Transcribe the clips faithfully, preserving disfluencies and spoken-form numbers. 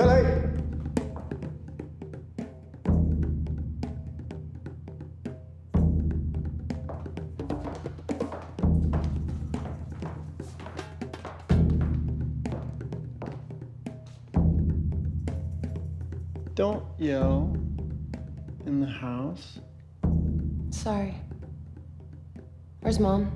Lily! Don't yell in the house. Sorry. Where's Mom?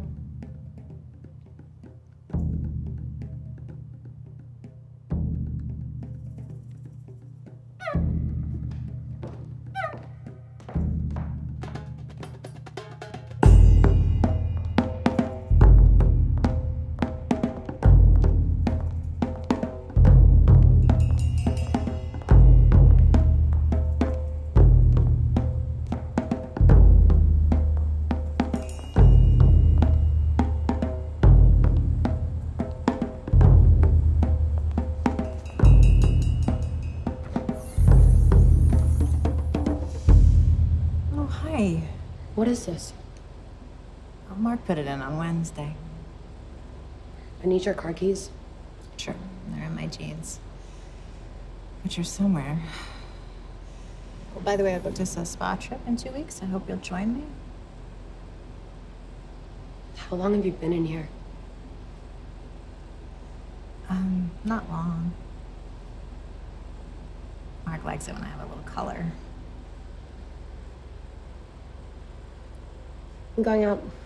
What is this? Oh, Mark put it in on Wednesday. I need your car keys. Sure, they're in my jeans. But you're somewhere. Well, by the way, I booked us a spa trip in two weeks. I hope you'll join me. How long have you been in here? Um, not long. Mark likes it when I have a little color. I'm going out.